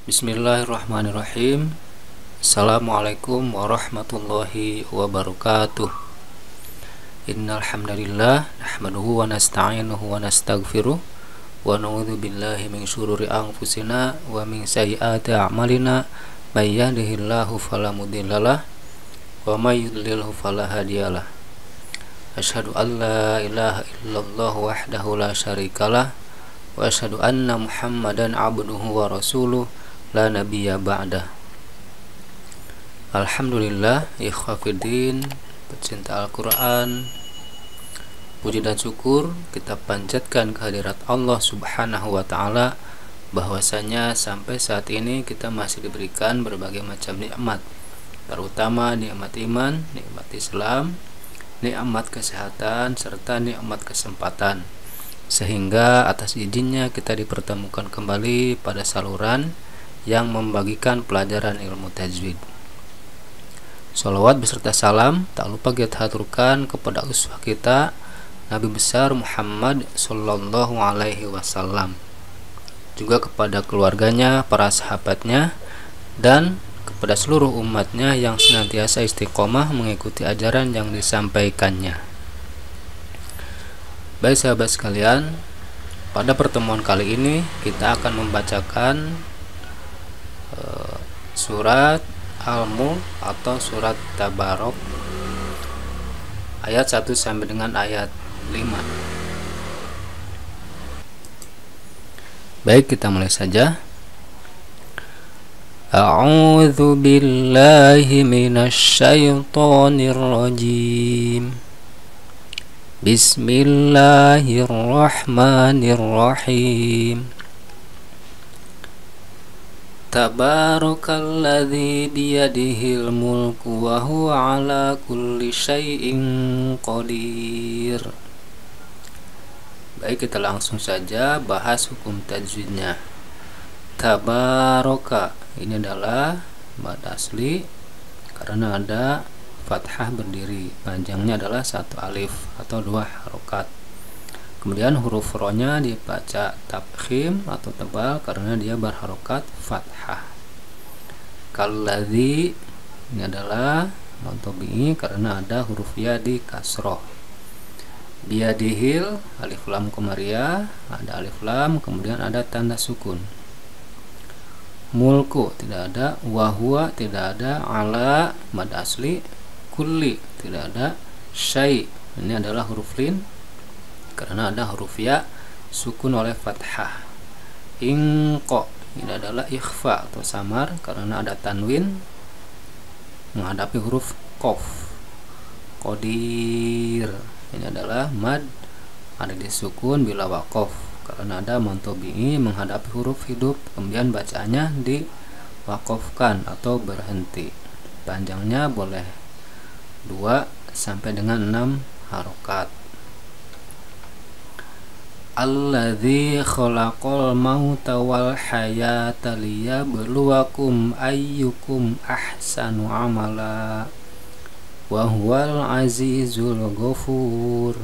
Bismillahirrahmanirrahim. Assalamualaikum warahmatullahi wabarakatuh. Innal hamdalillah nahmaduhu wa nasta'inuhu wa nastaghfiruh wa na'udzu billahi min syururi anfusina wa min sayyiati a'malina may yahdihillahu fala mudhillalah wa may yudlilhu fala hadiyalah. Asyhadu an la ilaha illallah wahdahu la syarikalah wa asyhadu anna Muhammadan abduhu wa rasuluh la nabiyya ba'dah. Alhamdulillah, ikhwafidin, pecinta Al-Quran, puji dan syukur kita panjatkan kehadirat Allah subhanahu wa ta'ala, bahwasanya sampai saat ini kita masih diberikan berbagai macam nikmat, terutama nikmat iman, nikmat Islam, nikmat kesehatan, serta nikmat kesempatan, sehingga atas izinnya kita dipertemukan kembali pada saluran yang membagikan pelajaran ilmu tajwid. Sholawat beserta salam tak lupa kita haturkan kepada uswah kita Nabi besar Muhammad Sallallahu Alaihi Wasallam, juga kepada keluarganya, para sahabatnya, dan kepada seluruh umatnya yang senantiasa istiqomah mengikuti ajaran yang disampaikannya. Baik sahabat sekalian, pada pertemuan kali ini kita akan membacakan surat Al-Mulk atau surat Tabarok ayat 1 sampai dengan ayat 5. Baik, kita mulai saja. A'udzu billahi minasy syaithanir rajim. Bismillahirrahmanirrahim. Tabarakalladzi biyadihil mulku wa huwa ala kulli syai'in qadir. Baik, kita langsung saja bahas hukum tajwidnya. Tabaraka ini adalah mad asli karena ada fathah berdiri, panjangnya adalah 1 alif atau 2 harokat. Kemudian huruf ro-nya dibaca tafkhim atau tebal karena dia berharokat fathah. Kalladzi ini adalah mantobi karena ada huruf ya di kasroh. Biadihil alif lam komariah, ada alif lam, kemudian ada tanda sukun. Mulku tidak ada, wahwa tidak ada, ala mad asli, kulli tidak ada, syai ini adalah huruf lin karena ada huruf ya sukun oleh fathah. Ingko ini adalah ikhfa atau samar karena ada tanwin menghadapi huruf qaf. Qadir ini adalah mad ada di sukun bila waqaf karena ada mantobi menghadapi huruf hidup, kemudian bacaannya diwaqafkan atau berhenti. Panjangnya boleh 2 sampai dengan 6 harokat. Alladzi khalaqal mauta wal hayata liyabluwakum ayyukum ahsanu amala wa huwal azizul ghafur.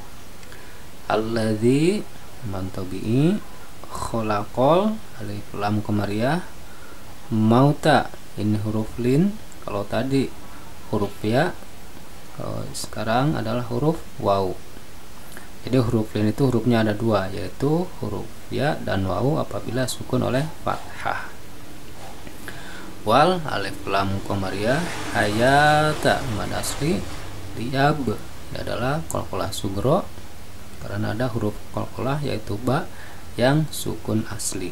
Alladzi mantabi khalaqal alif lam komariah, mauta ini huruf lin, kalau tadi huruf ya, kalau sekarang adalah huruf waw. Jadi huruf lin itu hurufnya ada 2, yaitu huruf ya dan waw apabila sukun oleh fathah. Wal alif lam komariah, hayata mad asli, liyab ini adalah qalqalah sugro karena ada huruf qalqalah yaitu ba yang sukun asli.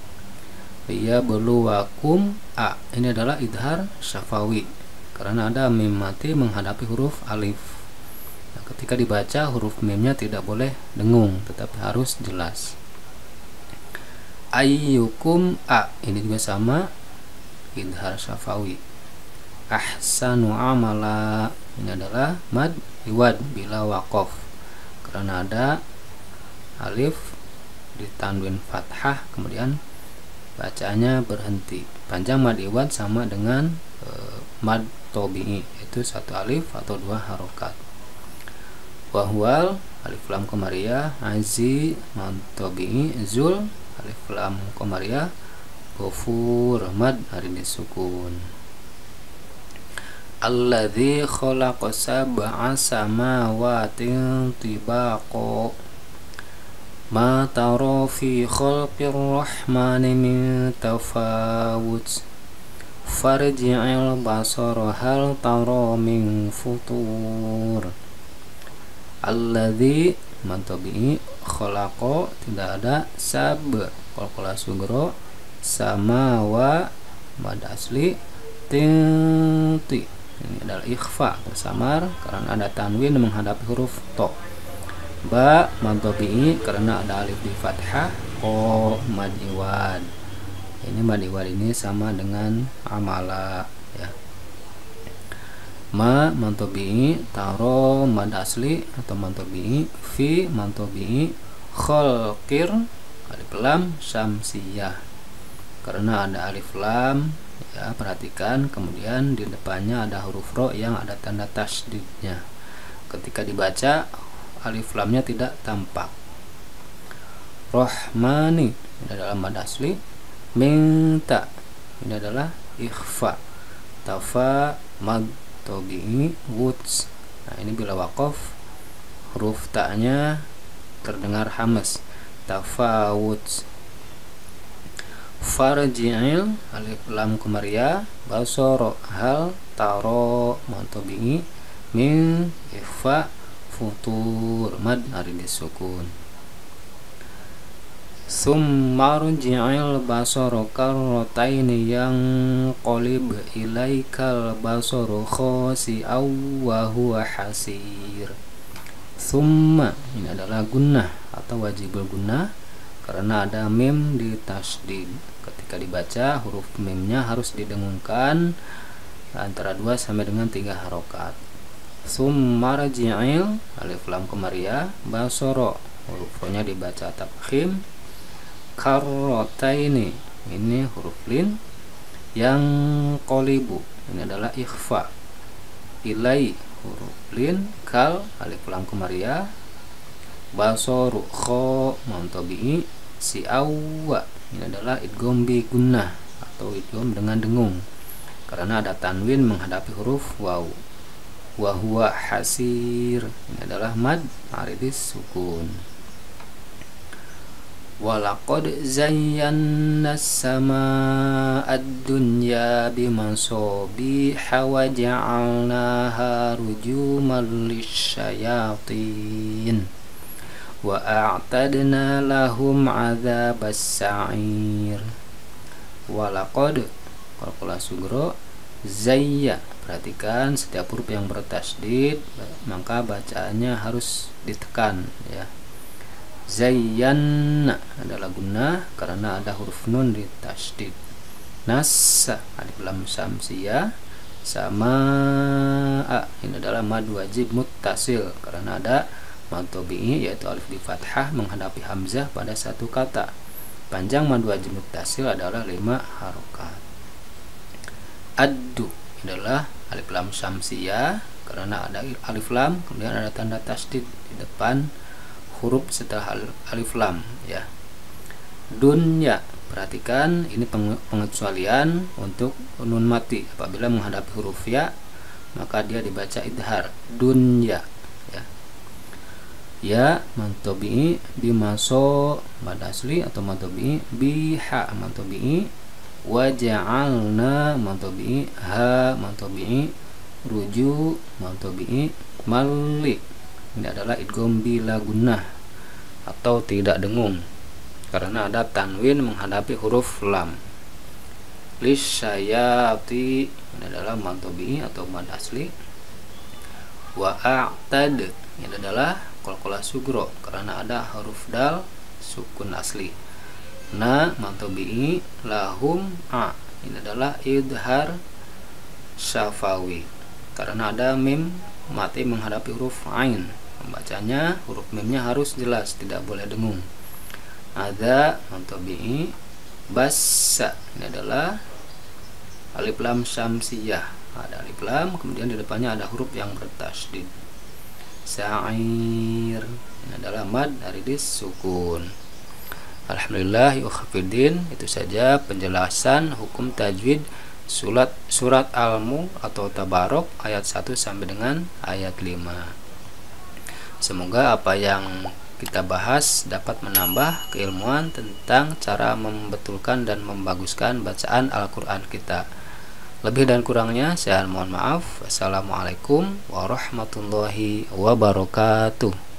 Liyabluwakum a ini adalah idhar syafawi karena ada mim mati menghadapi huruf alif. Ketika dibaca huruf mimnya tidak boleh dengung, tetapi harus jelas. Ayyukum a ini juga sama idhar syafawi. Ahsanu amala ini adalah mad iwad bila waqaf karena ada alif di tanwin fathah, kemudian bacaannya berhenti. Panjang mad iwad sama dengan mad tobi'i, yaitu 1 alif atau 2 harokat. Wahwal alif lam komariah, azi mantobi zul alif lam komariah, Ghafur, mad aridis sukun. Alladzi khalaqa sab'a samawatin tibaqa ma tara fi khalqir rahmani min tafawut farji'il basara hal tara min futur. Alladzi mantabi khalaqa tidak ada sab qalqala sugro samawa mad asli tinti. Ini adalah ikhfa tersamar karena ada tanwin menghadapi huruf to. Ba mantobi karena ada alif di fathah. Ko mad iwad. Ini mad iwad ini sama dengan amala ya. Ma mantobi taro mad asli atau mantobi fi mantobi khalqir alif lam syamsiyah karena ada alif lam ya, perhatikan, kemudian di depannya ada huruf ro yang ada tanda tasydidnya. Ketika dibaca alif lamnya tidak tampak. Rahmani ini adalah mad asli. Minta ini adalah ikhfa. Tafa mad tobi wuts. Nah ini bila waqaf huruf ta-nya terdengar hamas. Tafawuts. Farji'il alif lam kumaria basoro hal taro mantobi min ikhfa futur mad aridis sukun. Summa rji'il basoro karrotaini yang qalib ilaikal basoro khasi'aw wa huwa hasir. Summa ini adalah gunnah atau wajibul gunnah karena ada mim di tasdid. Ketika dibaca huruf mimnya harus didengungkan antara 2 sampai dengan 3 harokat. Summa rji'il alif lam kumaria basoro huruf ro-nya dibaca tafkhim. Karrotaini ini huruf lin. Yang qolibu ini adalah ikhfa. Ilai huruf lin. Kal alif lam kumaria basoru kho mantobi si awwa ini adalah idgham bi gunnah atau idgham dengan dengung karena ada tanwin menghadapi huruf waw. Wa huwa hasir ini adalah mad aridis sukun. Walaqad zayyana as-samaa'a ad-dunya bimasabiha wa ja'alnaha rujuman lisyayatin wa a'tadna lahum 'adzabas sa'ir. Walaqad qalqala sugro zayya. Perhatikan setiap huruf yang bertasydid maka bacaannya harus ditekan ya. Zayyana adalah gunnah karena ada huruf nun di tasydid. Nassa alif lam syamsiyah. Samaa ini adalah mad wajib muttasil karena ada mad tabi'i yaitu alif di fathah menghadapi hamzah pada satu kata. Panjang mad wajib muttasil adalah 5 harokat. Addu adalah alif lam syamsiyah karena ada alif lam kemudian ada tanda tasydid di depan huruf setelah alif lam ya. Dunya, perhatikan ini pengecualian untuk nun mati apabila menghadapi huruf ya maka dia dibaca idhar dunya ya. Ya mantobi bimaso mad asli atau mantobi biha mantobi waja'alna mantobi ha mantobi ruju mantobi malik. Ini adalah idgham bila gunnah atau tidak dengung karena ada tanwin menghadapi huruf lam. Lisyayati ini adalah mantobi atau mad asli. Wa a'tad ini adalah qalqala sugro karena ada huruf dal sukun asli. Na mantobi lahum a ini adalah idhar syafawi karena ada mim mati menghadapi huruf ain. Membacanya huruf mimnya harus jelas, tidak boleh dengung. Ada mantobi bassa ini adalah alif lam syamsiyah. Ada alif lam kemudian di depannya ada huruf yang bertasydid. Sa'ir ini adalah mad aridis sukun. Alhamdulillah ikhwatiddin, itu saja penjelasan hukum tajwid surat Al-Mulk atau Tabarok ayat 1 sampai dengan ayat 5. Semoga apa yang kita bahas dapat menambah keilmuan tentang cara membetulkan dan membaguskan bacaan Al-Quran kita. Lebih dan kurangnya saya mohon maaf. Wassalamualaikum warahmatullahi wabarakatuh.